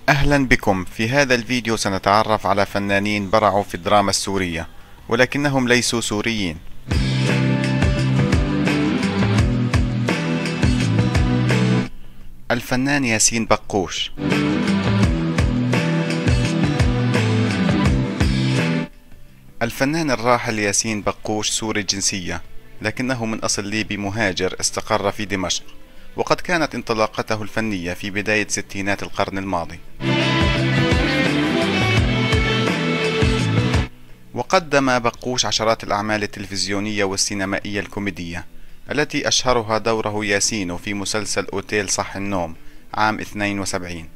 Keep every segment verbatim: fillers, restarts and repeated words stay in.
أهلا بكم. في هذا الفيديو سنتعرف على فنانين برعوا في الدراما السورية ولكنهم ليسوا سوريين. الفنان ياسين بقوش. الفنان الراحل ياسين بقوش سوري الجنسية، لكنه من أصل ليبي مهاجر استقر في دمشق، وقد كانت انطلاقته الفنية في بداية ستينات القرن الماضي. وقدم بقوش عشرات الأعمال التلفزيونية والسينمائية الكوميدية، التي أشهرها دوره ياسين في مسلسل أوتيل صح النوم عام اثنين وسبعين.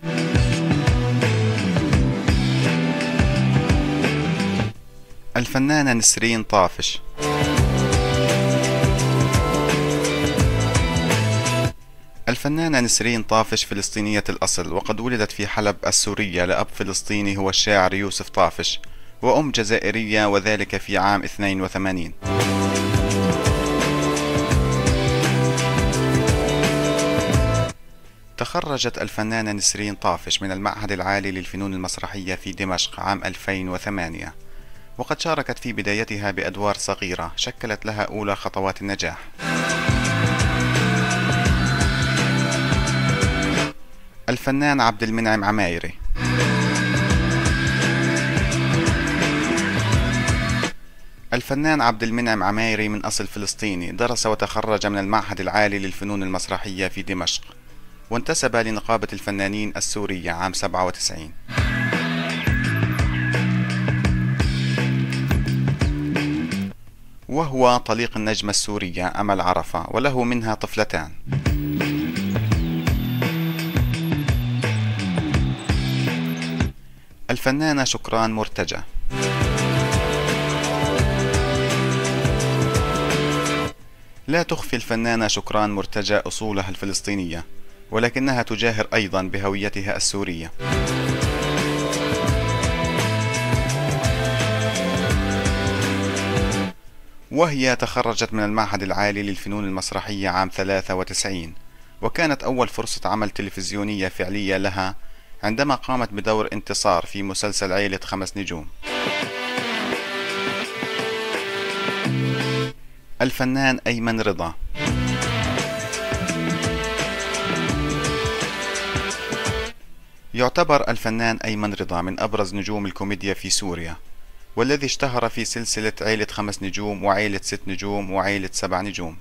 الفنانة نسرين طافش. الفنانة نسرين طافش فلسطينية الأصل، وقد ولدت في حلب السورية لأب فلسطيني هو الشاعر يوسف طافش، وأم جزائرية، وذلك في عام اثنين وثمانين. تخرجت الفنانة نسرين طافش من المعهد العالي للفنون المسرحية في دمشق عام ألفين وثمانية، وقد شاركت في بدايتها بأدوار صغيرة شكلت لها أولى خطوات النجاح. الفنان عبد المنعم عمايري. الفنان عبد المنعم عمايري من أصل فلسطيني، درس وتخرج من المعهد العالي للفنون المسرحية في دمشق، وانتسب لنقابة الفنانين السورية عام سبعة وتسعين. وهو طليق النجمة السورية أمل عرفة، وله منها طفلتان. الفنانة شكران مرتجى. لا تخفي الفنانة شكران مرتجى أصولها الفلسطينية، ولكنها تجاهر أيضا بهويتها السورية. وهي تخرجت من المعهد العالي للفنون المسرحية عام ثلاثة وتسعين، وكانت أول فرصة عمل تلفزيونية فعلية لها عندما قامت بدور انتصار في مسلسل عيلة خمس نجوم. الفنان أيمن رضا. يعتبر الفنان أيمن رضا من أبرز نجوم الكوميديا في سوريا، والذي اشتهر في سلسلة عيلة خمس نجوم وعيلة ست نجوم وعيلة سبع نجوم.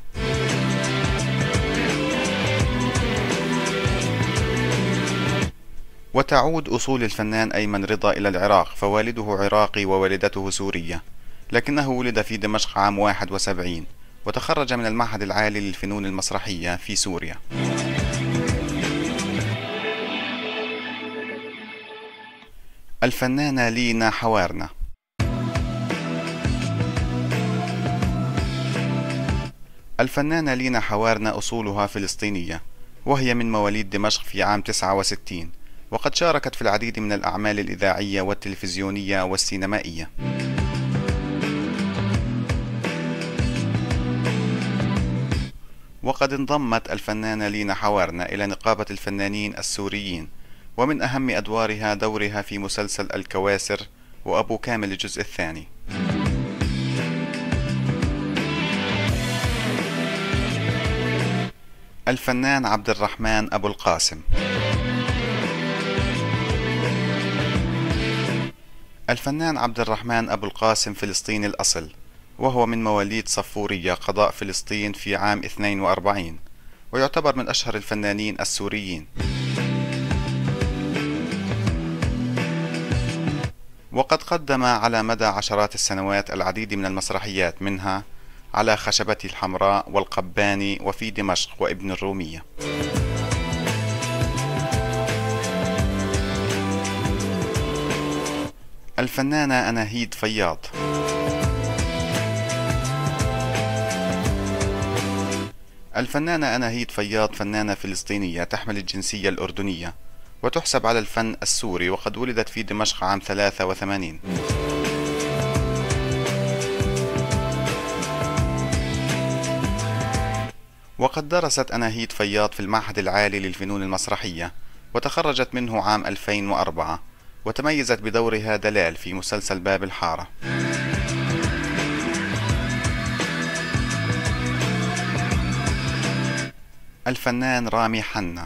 وتعود أصول الفنان أيمن رضا إلى العراق، فوالده عراقي ووالدته سورية، لكنه ولد في دمشق عام واحد وسبعين، وتخرج من المعهد العالي للفنون المسرحية في سوريا. الفنانة لينا حوارنة. الفنانة لينا حوارنة أصولها فلسطينية، وهي من مواليد دمشق في عام تسعة وستين، وقد شاركت في العديد من الأعمال الإذاعية والتلفزيونية والسينمائية. وقد انضمت الفنانة لينا حوارنة إلى نقابة الفنانين السوريين، ومن أهم أدوارها دورها في مسلسل الكواسر وأبو كامل الجزء الثاني. الفنان عبد الرحمن أبو القاسم. الفنان عبد الرحمن أبو القاسم فلسطيني الأصل، وهو من مواليد صفورية قضاء فلسطين في عام اثنين وأربعين، ويعتبر من أشهر الفنانين السوريين. وقد قدم على مدى عشرات السنوات العديد من المسرحيات، منها على خشبتي الحمراء والقباني وفي دمشق وابن الرومية. الفنانة أناهيد فياض. الفنانة أناهيد فياض فنانة فلسطينية تحمل الجنسية الأردنية، وتحسب على الفن السوري، وقد ولدت في دمشق عام ثلاثة وثمانين. وقد درست أناهيد فياض في المعهد العالي للفنون المسرحية، وتخرجت منه عام ألفين وأربعة، وتميزت بدورها دلال في مسلسل باب الحارة. الفنان رامي حنا.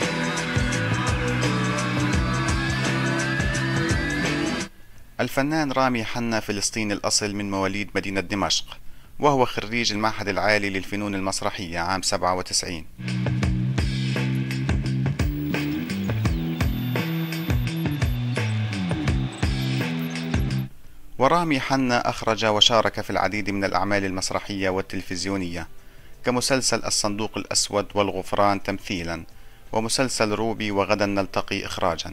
الفنان رامي حنا فلسطيني الأصل من مواليد مدينة دمشق، وهو خريج المعهد العالي للفنون المسرحية عام سبعة وتسعين. ورامي حنا أخرج وشارك في العديد من الأعمال المسرحية والتلفزيونية، كمسلسل الصندوق الأسود والغفران تمثيلا، ومسلسل روبي وغدا نلتقي إخراجا.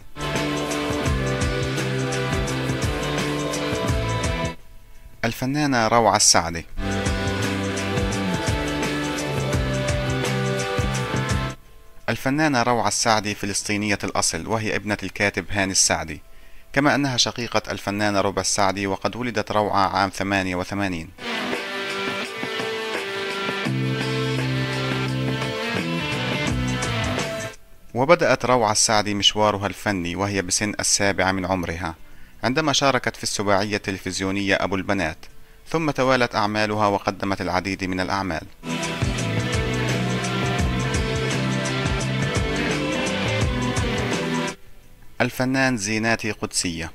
الفنانة روعة السعدي. الفنانة روعة السعدي فلسطينية الأصل، وهي ابنة الكاتب هاني السعدي، كما أنها شقيقة الفنانة ربع السعدي، وقد ولدت روعة عام ثمانية وثمانين. وبدأت روعة السعدي مشوارها الفني وهي بسن السابعة من عمرها، عندما شاركت في السباعية التلفزيونية أبو البنات، ثم توالت أعمالها وقدمت العديد من الأعمال. الفنان زيناتي قدسية.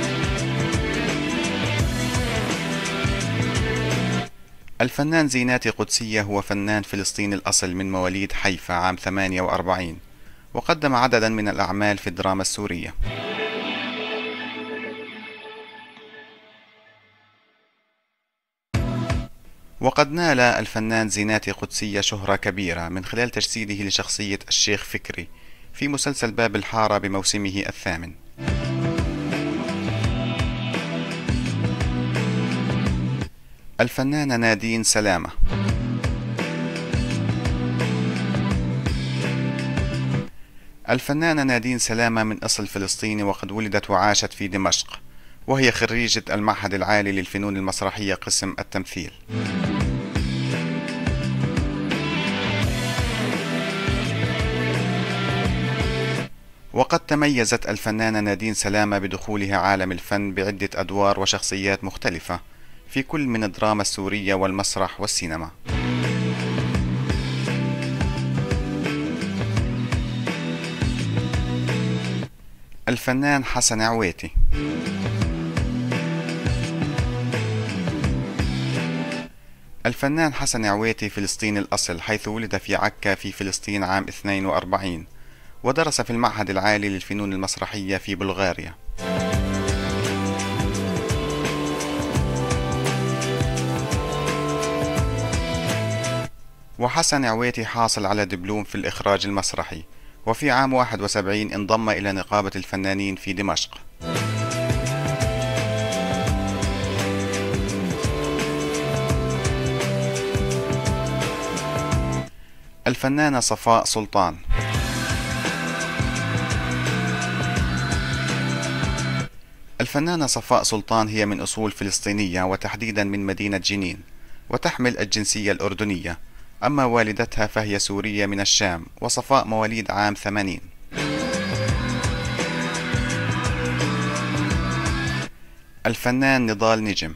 الفنان زيناتي قدسية هو فنان فلسطيني الأصل من مواليد حيفا عام ثمانية وأربعين، وقدم عددا من الأعمال في الدراما السورية. وقد نال الفنان زيناتي قدسية شهرة كبيرة من خلال تجسيده لشخصية الشيخ فكري في مسلسل باب الحارة بموسمه الثامن. الفنانة نادين سلامة. الفنانة نادين سلامة من أصل فلسطيني، وقد ولدت وعاشت في دمشق، وهي خريجة المعهد العالي للفنون المسرحية قسم التمثيل. وقد تميزت الفنانة نادين سلامة بدخولها عالم الفن بعدة أدوار وشخصيات مختلفة في كل من الدراما السورية والمسرح والسينما. الفنان حسن عويتي. الفنان حسن عويتي فلسطيني الأصل، حيث ولد في عكا في فلسطين عام اثنين وأربعين، ودرس في المعهد العالي للفنون المسرحية في بلغاريا. وحسن عويتي حاصل على دبلوم في الإخراج المسرحي، وفي عام واحد وسبعين انضم إلى نقابة الفنانين في دمشق. الفنانة صفاء سلطان. الفنانة صفاء سلطان هي من أصول فلسطينية، وتحديدا من مدينة جنين، وتحمل الجنسية الأردنية، أما والدتها فهي سورية من الشام، وصفاء مواليد عام ثمانين. الفنان نضال نجم.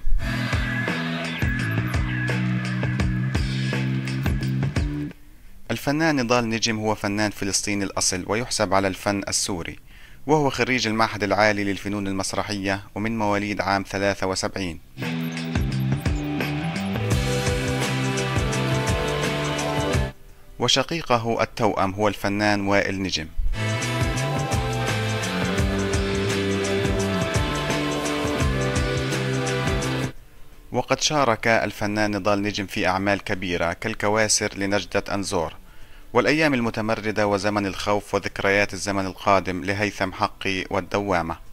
الفنان نضال نجم هو فنان فلسطيني الأصل، ويحسب على الفن السوري، وهو خريج المعهد العالي للفنون المسرحية، ومن مواليد عام ثلاثة وسبعين. وشقيقه التوأم هو الفنان وائل نجم. وقد شارك الفنان نضال نجم في أعمال كبيرة كالكواسر لنجدة أنزور، والأيام المتمردة، وزمن الخوف، وذكريات الزمن القادم لهيثم حقي، والدوامة.